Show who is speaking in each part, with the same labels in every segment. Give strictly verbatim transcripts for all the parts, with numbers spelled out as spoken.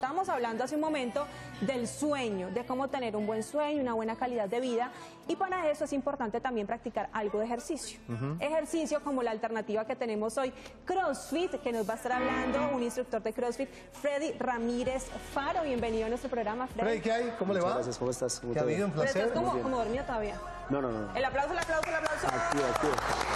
Speaker 1: estábamos hablando hace un momento del sueño, de cómo tener un buen sueño, una buena calidad de vida, y para eso es importante también practicar algo de ejercicio. Uh-huh. Ejercicio como la alternativa que tenemos hoy, CrossFit, que nos va a estar hablando un instructor de CrossFit, Freddy Ramírez Faro. Bienvenido a nuestro programa, Freddy.
Speaker 2: Freddy, ¿qué hay? ¿Cómo le va?
Speaker 3: Gracias, ¿cómo estás?
Speaker 2: ¿Qué ha habido? Un placer.
Speaker 1: ¿Estás como, como dormido todavía?
Speaker 3: No, no, no.
Speaker 1: El aplauso, el aplauso, el aplauso.
Speaker 3: Activo, activo.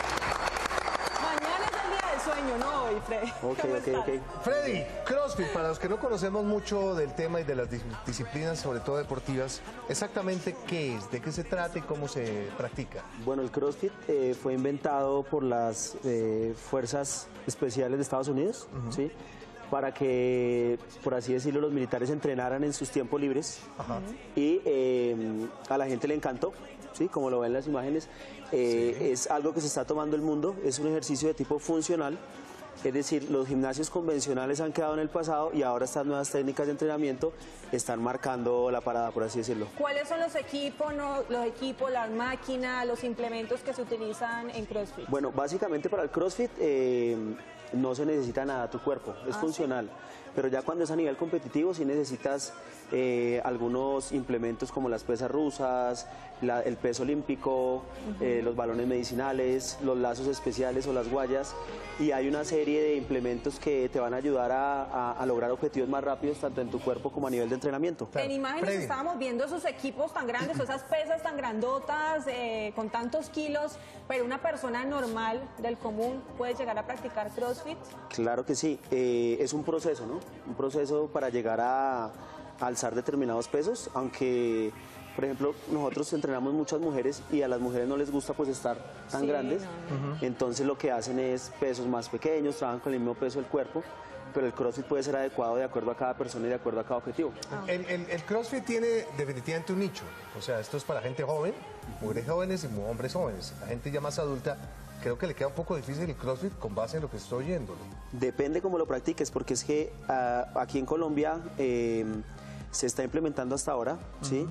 Speaker 1: Mañana es el día del sueño, no hoy, Freddy.
Speaker 3: Ok, ok, ok.
Speaker 2: Freddy, CrossFit, para los que no conocemos mucho del tema y de las dis disciplinas, sobre todo deportivas, exactamente qué es, de qué se trata y cómo se practica.
Speaker 3: Bueno, el CrossFit eh, fue inventado por las eh, fuerzas especiales de Estados Unidos, uh-huh. ¿sí? Para que, por así decirlo, los militares entrenaran en sus tiempos libres. Ajá. Y eh, a la gente le encantó, ¿sí? Como lo ven en las imágenes, eh, sí. Es algo que se está tomando el mundo, es un ejercicio de tipo funcional, es decir, los gimnasios convencionales han quedado en el pasado y ahora estas nuevas técnicas de entrenamiento están marcando la parada, por así decirlo.
Speaker 1: ¿Cuáles son los equipos, no, los equipos, las máquinas, los implementos que se utilizan en CrossFit?
Speaker 3: Bueno, básicamente para el CrossFit eh, no se necesita nada, tu cuerpo es ah, funcional, sí. Pero ya cuando es a nivel competitivo sí necesitas eh, algunos implementos como las pesas rusas, la, el peso olímpico, uh-huh. eh, los balones medicinales, los lazos especiales o las guayas, y hay una serie de implementos que te van a ayudar a, a, a lograr objetivos más rápidos tanto en tu cuerpo como a nivel de entrenamiento.
Speaker 1: En imágenes Freddy. Estábamos viendo esos equipos tan grandes, esas pesas tan grandotas, eh, con tantos kilos, pero una persona normal del común puede llegar a practicar CrossFit.
Speaker 3: Claro que sí, eh, es un proceso, ¿no? Un proceso para llegar a, a alzar determinados pesos, aunque, por ejemplo, nosotros entrenamos muchas mujeres y a las mujeres no les gusta pues estar tan sí, grandes, no, no. Uh-huh. Entonces lo que hacen es pesos más pequeños, trabajan con el mismo peso del cuerpo, pero el CrossFit puede ser adecuado de acuerdo a cada persona y de acuerdo a cada objetivo.
Speaker 2: Ah. El, el, el CrossFit tiene definitivamente un nicho, o sea, esto es para gente joven, mujeres jóvenes y hombres jóvenes. La gente ya más adulta, creo que le queda un poco difícil el CrossFit con base en lo que estoy oyendo.
Speaker 3: Depende cómo lo practiques, porque es que uh, aquí en Colombia eh, se está implementando hasta ahora, uh-huh. ¿sí?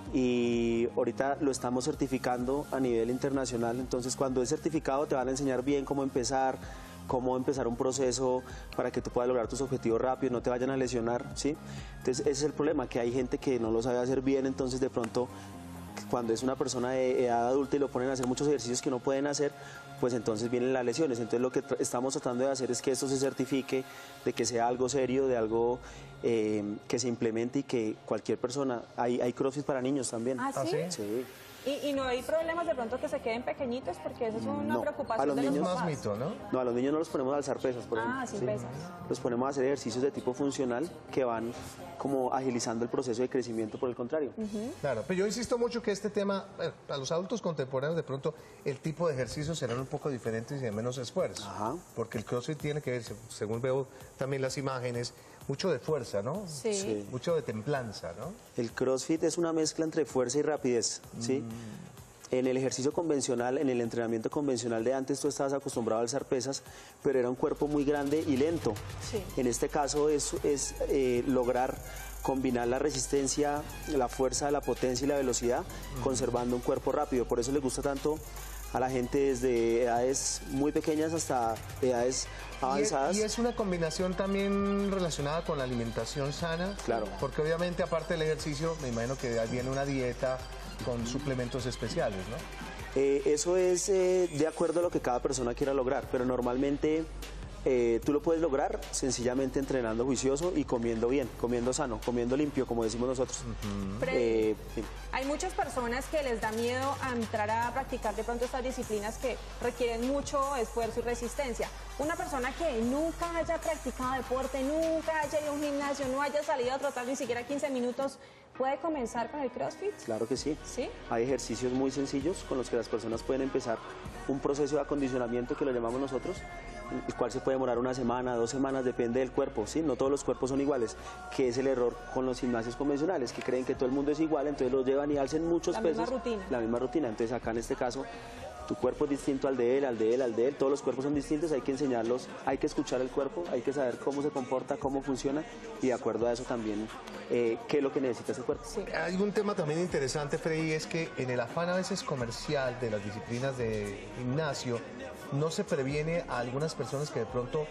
Speaker 3: Y ahorita lo estamos certificando a nivel internacional, entonces cuando es certificado te van a enseñar bien cómo empezar, cómo empezar un proceso para que tú puedas lograr tus objetivos rápido, no te vayan a lesionar, ¿sí? Entonces ese es el problema, que hay gente que no lo sabe hacer bien, entonces de pronto cuando es una persona de edad adulta y lo ponen a hacer muchos ejercicios que no pueden hacer, pues entonces vienen las lesiones. Entonces lo que estamos tratando de hacer es que esto se certifique, de que sea algo serio, de algo eh, que se implemente y que cualquier persona, hay, hay CrossFit para niños también.
Speaker 1: ¿Ah, sí?
Speaker 3: Sí.
Speaker 1: ¿Y, y no hay problemas de pronto que se queden pequeñitos? Porque eso es una
Speaker 3: no,
Speaker 1: preocupación
Speaker 3: a los
Speaker 1: de
Speaker 3: niños
Speaker 1: los papás.
Speaker 2: Más mito, ¿no?
Speaker 3: No, a los niños no los ponemos a alzar pesas, por ejemplo.
Speaker 1: Ah, sin
Speaker 3: sí.
Speaker 1: pesas.
Speaker 3: Los ponemos a hacer ejercicios de tipo funcional que van como agilizando el proceso de crecimiento, por el contrario.
Speaker 2: Uh-huh. Claro, pero yo insisto mucho que este tema, bueno, a los adultos contemporáneos de pronto el tipo de ejercicios serán un poco diferentes y de menos esfuerzo. Ajá. Porque el CrossFit tiene que ver, según veo también las imágenes, mucho de fuerza, ¿no?
Speaker 1: Sí.
Speaker 3: sí.
Speaker 2: Mucho de templanza, ¿no?
Speaker 3: El CrossFit es una mezcla entre fuerza y rapidez, ¿sí? Mm. En el ejercicio convencional, en el entrenamiento convencional de antes, tú estabas acostumbrado a alzar pesas, pero era un cuerpo muy grande y lento. Sí. En este caso es, es eh, lograr combinar la resistencia, la fuerza, la potencia y la velocidad, uh-huh. conservando un cuerpo rápido. Por eso les gusta tanto a la gente desde edades muy pequeñas hasta edades avanzadas.
Speaker 2: Y es, y es una combinación también relacionada con la alimentación sana.
Speaker 3: Claro.
Speaker 2: Porque obviamente aparte del ejercicio, me imagino que viene una dieta con suplementos especiales, ¿no?
Speaker 3: Eh, eso es eh, de acuerdo a lo que cada persona quiera lograr, pero normalmente eh, tú lo puedes lograr sencillamente entrenando juicioso y comiendo bien, comiendo sano, comiendo limpio, como decimos nosotros.
Speaker 1: Uh-huh. Freddy, eh, sí. Hay muchas personas que les da miedo a entrar a practicar de pronto estas disciplinas que requieren mucho esfuerzo y resistencia. Una persona que nunca haya practicado deporte, nunca haya ido a un gimnasio, no haya salido a trotar ni siquiera quince minutos, ¿puede comenzar con el CrossFit?
Speaker 3: Claro que sí.
Speaker 1: ¿Sí?
Speaker 3: Hay ejercicios muy sencillos con los que las personas pueden empezar un proceso de acondicionamiento que lo llamamos nosotros, el cual se puede demorar una semana, dos semanas, depende del cuerpo, ¿sí? No todos los cuerpos son iguales, que es el error con los gimnasios convencionales, que creen que todo el mundo es igual, entonces los llevan y alcen muchos
Speaker 1: la
Speaker 3: pesos.
Speaker 1: La misma rutina.
Speaker 3: La misma rutina. Entonces acá en este caso, tu cuerpo es distinto al de él, al de él, al de él, todos los cuerpos son distintos, hay que enseñarlos, hay que escuchar el cuerpo, hay que saber cómo se comporta, cómo funciona y de acuerdo a eso también eh, qué es lo que necesita ese cuerpo.
Speaker 2: Sí. Hay un tema también interesante, Freddy, es que en el afán a veces comercial de las disciplinas de gimnasio, no se previene a algunas personas que de pronto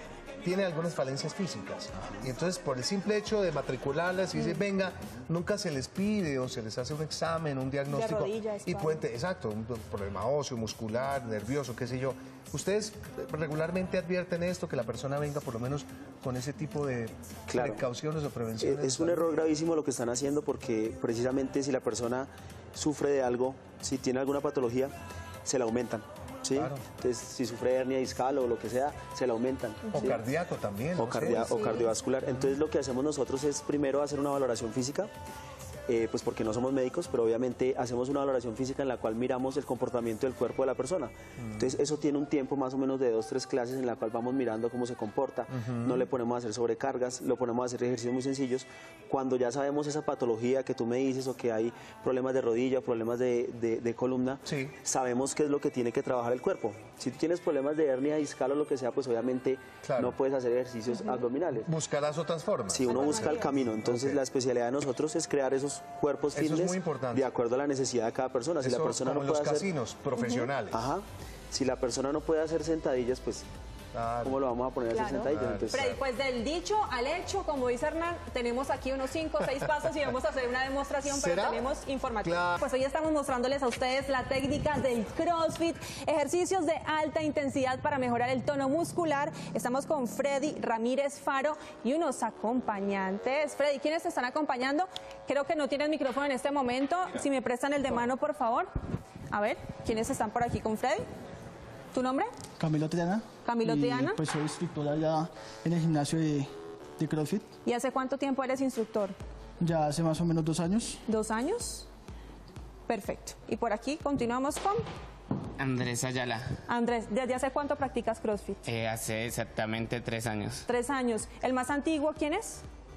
Speaker 2: tiene algunas falencias físicas. Y entonces, por el simple hecho de matricularlas y dice, venga, nunca se les pide o se les hace un examen, un diagnóstico.
Speaker 1: De rodillas,
Speaker 2: y pueden, exacto, un problema óseo, muscular, nervioso, qué sé yo. ¿Ustedes regularmente advierten esto, que la persona venga por lo menos con ese tipo de
Speaker 3: Claro.
Speaker 2: precauciones o prevenciones?
Speaker 3: Es un error gravísimo lo que están haciendo, porque precisamente si la persona sufre de algo, si tiene alguna patología, se la aumentan. ¿Sí?
Speaker 2: Claro.
Speaker 3: Entonces, si sufre de hernia discal o lo que sea, se la aumentan.
Speaker 2: O
Speaker 3: ¿sí?
Speaker 2: cardíaco también.
Speaker 3: O,
Speaker 2: no sé.
Speaker 3: cardia- o
Speaker 1: Sí.
Speaker 3: cardiovascular. Entonces, lo que hacemos nosotros es primero hacer una valoración física, eh, pues porque no somos médicos, pero obviamente hacemos una valoración física en la cual miramos el comportamiento del cuerpo de la persona. Entonces, eso tiene un tiempo más o menos de dos, tres clases en la cual vamos mirando cómo se comporta. No le ponemos a hacer sobrecargas, lo ponemos a hacer ejercicios muy sencillos. Cuando ya sabemos esa patología que tú me dices, o que hay problemas de rodilla, problemas de, de- de columna,
Speaker 2: Sí.
Speaker 3: sabemos qué es lo que tiene que trabajar el cuerpo. Si tú tienes problemas de hernia discal o lo que sea, pues obviamente
Speaker 2: Claro.
Speaker 3: no puedes hacer ejercicios abdominales.
Speaker 2: Buscarás otras formas.
Speaker 3: Si uno busca el camino, entonces
Speaker 2: Ok.
Speaker 3: la especialidad de nosotros es crear esos cuerpos
Speaker 2: Eso es
Speaker 3: fitness
Speaker 2: muy importante.
Speaker 3: de acuerdo a la necesidad de cada persona. Si
Speaker 2: Eso
Speaker 3: la persona
Speaker 2: como
Speaker 3: no
Speaker 2: en los
Speaker 3: puede hacer,
Speaker 2: casinos profesionales.
Speaker 3: ajá, si la persona no puede hacer sentadillas, pues
Speaker 2: Claro.
Speaker 3: ¿cómo lo vamos a poner a hacer
Speaker 1: Claro.
Speaker 3: sentadillas?
Speaker 2: Claro.
Speaker 3: Entonces,
Speaker 1: Freddy, pues del dicho al hecho, como dice Hernán, tenemos aquí unos cinco o seis pasos y vamos a hacer una demostración, pero
Speaker 2: ¿Será?
Speaker 1: tenemos informativo.
Speaker 2: Claro.
Speaker 1: Pues hoy estamos mostrándoles a ustedes la técnica del CrossFit, ejercicios de alta intensidad para mejorar el tono muscular. Estamos con Freddy Ramírez Faro y unos acompañantes. Freddy, ¿quiénes te están acompañando? Creo que no tienen micrófono en este momento. Si me prestan el de mano, por favor. A ver, ¿quiénes están por aquí con Freddy? ¿Tu nombre?
Speaker 4: Camilo Triana.
Speaker 1: Camilo
Speaker 4: y,
Speaker 1: Triana.
Speaker 4: Pues soy instructor allá en el gimnasio de, de CrossFit.
Speaker 1: ¿Y hace cuánto tiempo eres instructor?
Speaker 4: Ya hace más o menos dos años.
Speaker 1: ¿Dos años? Perfecto. Y por aquí continuamos con
Speaker 5: Andrés Ayala,
Speaker 1: Andrés. ¿Desde hace cuánto practicas CrossFit?
Speaker 5: eh, hace exactamente tres años.
Speaker 1: Tres años. ¿El más antiguo quién es?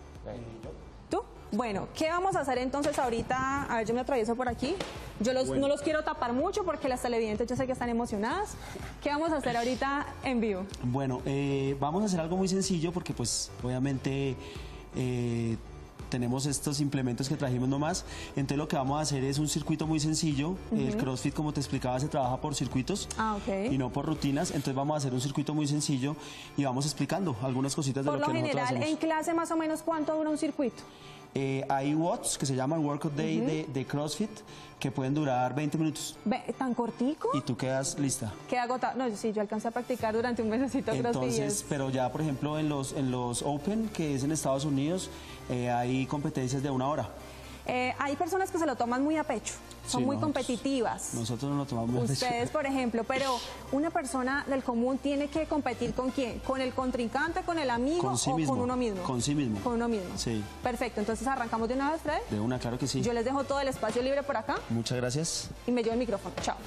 Speaker 1: ¿Tú? Bueno, ¿qué vamos a hacer entonces ahorita? A ver, yo me atravieso por aquí. Yo los- no los quiero tapar mucho porque las televidentes yo sé que están emocionadas. ¿Qué vamos a hacer ahorita en vivo?
Speaker 6: Bueno, eh, vamos a hacer algo muy sencillo porque pues obviamente eh, tenemos estos implementos que trajimos nomás. Entonces lo que vamos a hacer es un circuito muy sencillo. El CrossFit, como te explicaba, se trabaja por circuitos
Speaker 1: Ah, ok.
Speaker 6: y no por rutinas. Entonces vamos a hacer un circuito muy sencillo y vamos explicando algunas cositas de
Speaker 1: Por
Speaker 6: lo
Speaker 1: lo
Speaker 6: que nosotros
Speaker 1: general,
Speaker 6: hacemos.
Speaker 1: en clase más o menos ¿cuánto dura un circuito?
Speaker 6: Eh, hay W O Ds que se llaman Workout Day de, de CrossFit que pueden durar veinte minutos
Speaker 1: Ve, ¿tan cortico?
Speaker 6: y tú quedas lista.
Speaker 1: Queda agotado. No, sí, yo alcancé a practicar durante un mesecito CrossFit. y
Speaker 6: Entonces,
Speaker 1: es-
Speaker 6: pero ya por ejemplo en los, en los Open, que es en Estados Unidos, eh, hay competencias de una hora.
Speaker 1: Eh, hay personas que se lo toman muy a pecho, son
Speaker 6: Sí,
Speaker 1: muy
Speaker 6: nosotros-
Speaker 1: competitivas.
Speaker 6: Nosotros no lo tomamos muy a pecho.
Speaker 1: Ustedes, por ejemplo, pero una persona del común tiene que competir ¿con quién? ¿Con el contrincante, con el amigo
Speaker 6: Con sí
Speaker 1: o
Speaker 6: mismo,
Speaker 1: con uno mismo?
Speaker 6: con sí mismo.
Speaker 1: Con uno mismo.
Speaker 6: Sí.
Speaker 1: Perfecto, entonces arrancamos de una vez, Fred.
Speaker 6: De una, claro que sí.
Speaker 1: Yo les dejo todo el espacio libre por acá
Speaker 6: Muchas gracias.
Speaker 1: y me llevo el micrófono. Chao.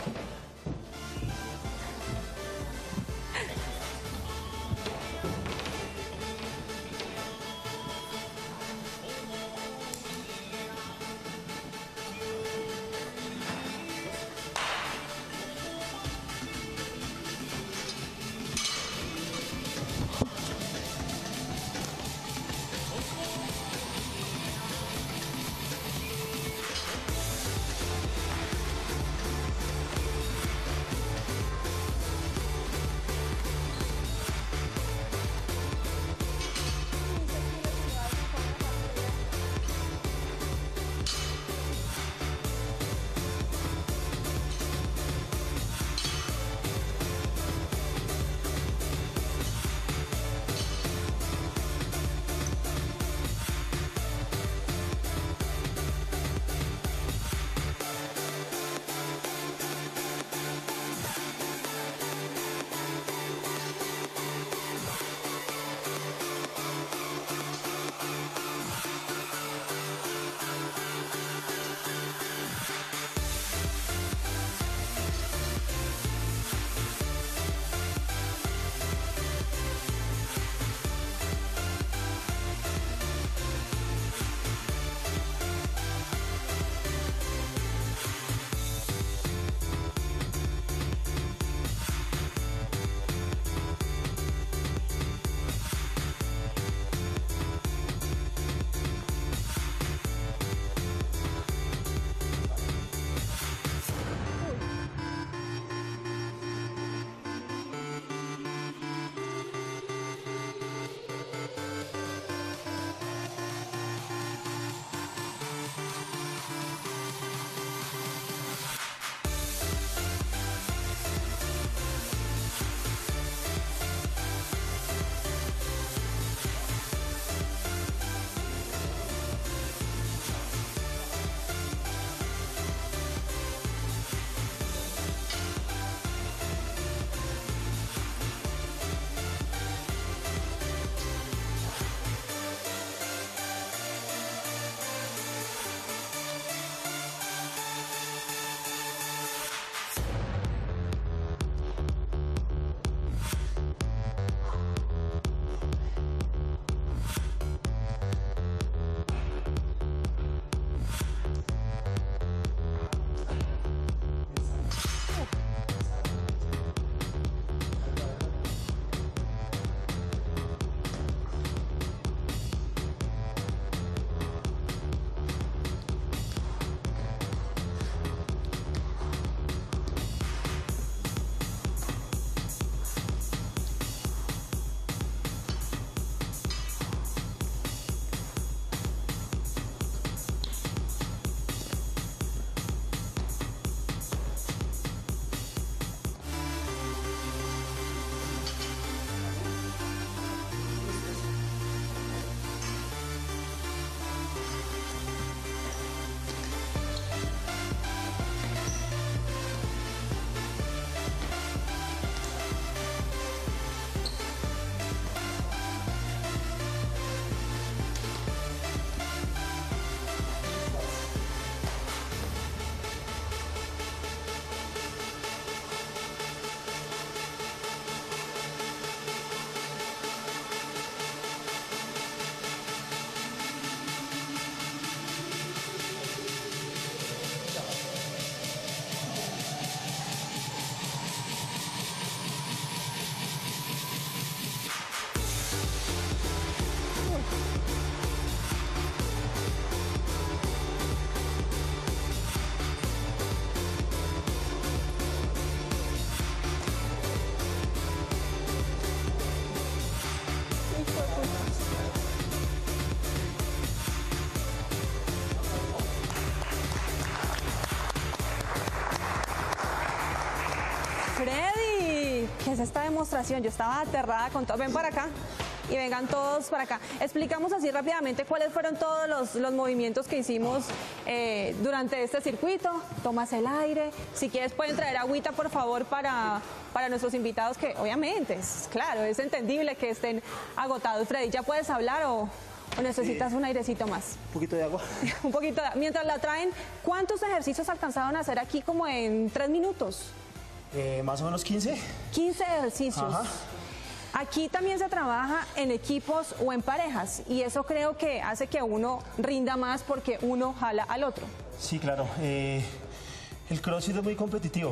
Speaker 1: ¿Qué es esta demostración? Yo estaba aterrada con todo. Ven para acá y vengan todos para acá. Explicamos así rápidamente cuáles fueron todos los, los movimientos que hicimos eh, durante este circuito. Tomas el aire. Si quieres pueden traer agüita, por favor, para, para nuestros invitados, que obviamente, es claro, es entendible que estén agotados. Freddy, ¿ya puedes hablar o, o necesitas un airecito más?
Speaker 6: Un poquito de agua.
Speaker 1: Un poquito de, mientras la traen, ¿cuántos ejercicios alcanzaron a hacer aquí como en tres minutos?
Speaker 6: Eh, más o menos quince.
Speaker 1: quince ejercicios.
Speaker 6: Ajá.
Speaker 1: Aquí también se trabaja en equipos o en parejas y eso creo que hace que uno rinda más porque uno jala al otro.
Speaker 6: Sí, claro. Eh, el CrossFit es muy competitivo.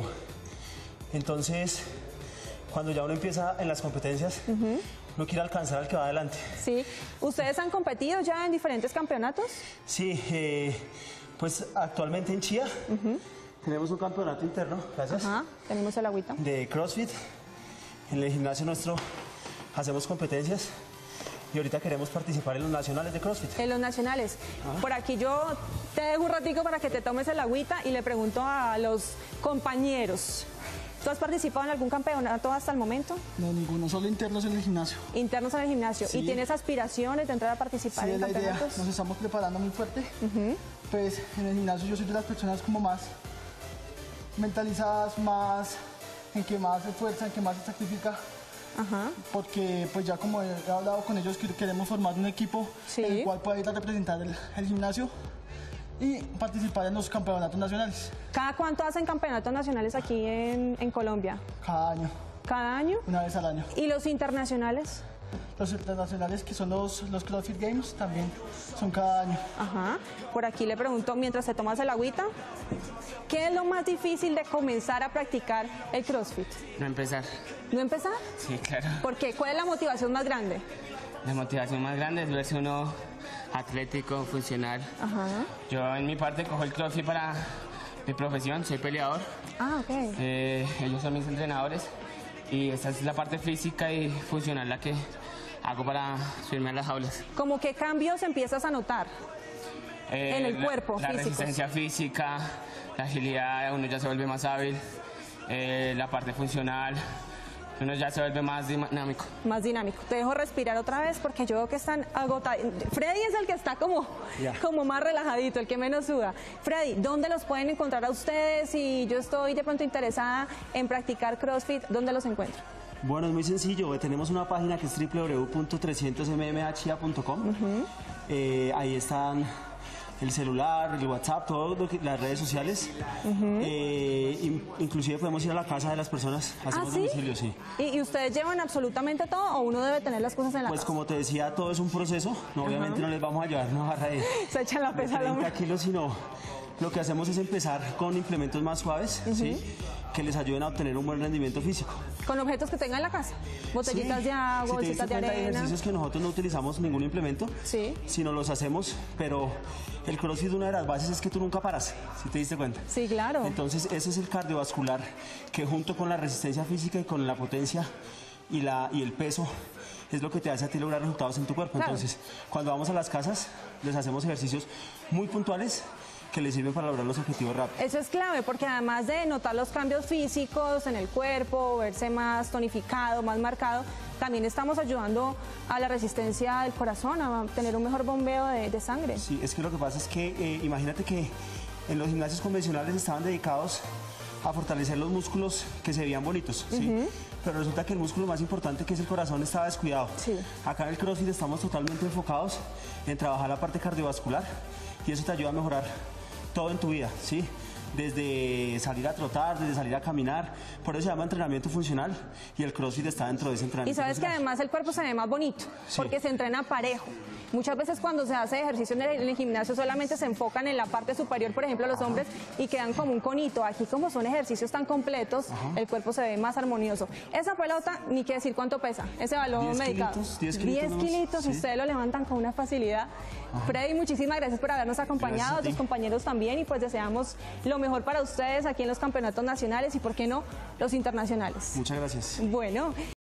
Speaker 6: Entonces, cuando ya uno empieza en las competencias, uh-huh. no quiere alcanzar al que va adelante.
Speaker 1: Sí. ¿Ustedes han competido ya en diferentes campeonatos?
Speaker 6: Sí, eh, pues actualmente en Chía uh-huh. tenemos un campeonato interno, gracias.
Speaker 1: Ajá, tenemos el agüita.
Speaker 6: De CrossFit. En el gimnasio nuestro hacemos competencias y ahorita queremos participar en los nacionales de CrossFit.
Speaker 1: En los nacionales. Ajá. Por aquí yo te dejo un ratico para que te tomes el agüita y le pregunto a los compañeros. ¿Tú has participado en algún campeonato hasta el momento?
Speaker 4: No, ninguno, solo internos en el gimnasio.
Speaker 1: Internos en el gimnasio. Sí. ¿Y tienes aspiraciones de entrar a participar
Speaker 4: sí,
Speaker 1: en
Speaker 4: la
Speaker 1: campeonatos?
Speaker 4: Idea. Nos estamos preparando muy fuerte. Uh-huh. Pues en el gimnasio yo soy de las personas como más mentalizadas, más en que más se esfuerza, en que más se sacrifica. Ajá. Porque pues ya como he hablado con ellos, queremos formar un equipo sí. en el cual pueda ir a representar el, el gimnasio y participar en los campeonatos nacionales.
Speaker 1: ¿Cada cuánto hacen campeonatos nacionales aquí en, en Colombia?
Speaker 4: Cada año.
Speaker 1: ¿Cada año?
Speaker 4: Una vez al año.
Speaker 1: ¿Y los internacionales?
Speaker 4: Los internacionales, que son los, los CrossFit Games, también son cada año.
Speaker 1: Ajá. Por aquí le pregunto, mientras te tomas el agüita, ¿qué es lo más difícil de comenzar a practicar el CrossFit?
Speaker 5: No empezar.
Speaker 1: ¿No empezar?
Speaker 5: Sí, claro.
Speaker 1: ¿Por qué? ¿Cuál es la motivación más grande?
Speaker 5: La motivación más grande es verse uno atlético, funcional. Ajá. Yo en mi parte cojo el CrossFit para mi profesión, soy peleador.
Speaker 1: Ah, ok.
Speaker 5: Eh, ellos son mis entrenadores y esta es la parte física y funcional la que hago para subirme a las jaulas.
Speaker 1: ¿Cómo qué cambios empiezas a notar eh, en el
Speaker 5: la,
Speaker 1: cuerpo?
Speaker 5: La
Speaker 1: físicos?
Speaker 5: Resistencia física, la agilidad, uno ya se vuelve más hábil, eh, la parte funcional, uno ya se vuelve más dinámico.
Speaker 1: Más dinámico. Te dejo respirar otra vez porque yo veo que están agotados. Freddy es el que está como, yeah. como más relajadito, el que menos suda. Freddy, ¿dónde los pueden encontrar a ustedes? Si yo estoy de pronto interesada en practicar CrossFit, ¿dónde los encuentro?
Speaker 6: Bueno, es muy sencillo. Tenemos una página que es doble u doble u doble u punto trescientos m m h i a punto com. Uh-huh. eh, ahí están el celular, el WhatsApp, todas las redes sociales. Uh-huh. eh, in, inclusive podemos ir a la casa de las personas, hacemos
Speaker 1: ¿Ah, sí?
Speaker 6: domicilio, sí.
Speaker 1: ¿Y, ¿Y ustedes llevan absolutamente todo o uno debe tener las cosas en la
Speaker 6: pues
Speaker 1: casa?
Speaker 6: Pues como te decía, todo es un proceso. No, obviamente uh-huh. no les vamos a llevar una barra de,
Speaker 1: Se echan la pesa
Speaker 6: de treinta kilos, sino lo que hacemos es empezar con implementos más suaves, uh-huh. ¿sí? que les ayuden a obtener un buen rendimiento físico.
Speaker 1: Con objetos que tengan en la casa, botellitas sí. de agua,
Speaker 6: si
Speaker 1: bolsitas de arena.
Speaker 6: Hay ejercicios que nosotros no utilizamos ningún implemento,
Speaker 1: sí.
Speaker 6: sino los hacemos, pero el CrossFit, una de las bases es que tú nunca paras, si te diste cuenta.
Speaker 1: Sí, claro.
Speaker 6: Entonces ese es el cardiovascular que junto con la resistencia física y con la potencia y, la, y el peso es lo que te hace a ti lograr resultados en tu cuerpo. Claro. Entonces, cuando vamos a las casas, les hacemos ejercicios muy puntuales que les sirven para lograr los objetivos rápidos.
Speaker 1: Eso es clave, porque además de notar los cambios físicos en el cuerpo, verse más tonificado, más marcado, también estamos ayudando a la resistencia del corazón, a tener un mejor bombeo de, de sangre.
Speaker 6: Sí, es que lo que pasa es que, eh, imagínate que en los gimnasios convencionales estaban dedicados a fortalecer los músculos que se veían bonitos, ¿sí? Uh-huh. Pero resulta que el músculo más importante, que es el corazón, estaba descuidado.
Speaker 1: Sí.
Speaker 6: Acá en el CrossFit estamos totalmente enfocados en trabajar la parte cardiovascular y eso te ayuda a mejorar todo en tu vida, ¿sí? Desde salir a trotar, desde salir a caminar, por eso se llama entrenamiento funcional y el CrossFit está dentro de ese entrenamiento.
Speaker 1: Y sabes
Speaker 6: funcional.
Speaker 1: Que además el cuerpo se ve más bonito, sí. porque se entrena parejo. Muchas veces cuando se hace ejercicio en el, en el gimnasio solamente se enfocan en la parte superior, por ejemplo, los Ajá. hombres, y quedan como un conito. Aquí como son ejercicios tan completos, Ajá. el cuerpo se ve más armonioso. Esa pelota, ni que decir cuánto pesa, ese balón medicado.
Speaker 6: diez kilitos,
Speaker 1: diez kilitos, sí. ustedes lo levantan con una facilidad. Ajá. Freddy, muchísimas gracias por habernos acompañado, a tus compañeros también, y pues deseamos lo mejor para ustedes aquí en los campeonatos nacionales y, por qué no, los internacionales.
Speaker 6: Muchas gracias.
Speaker 1: Bueno.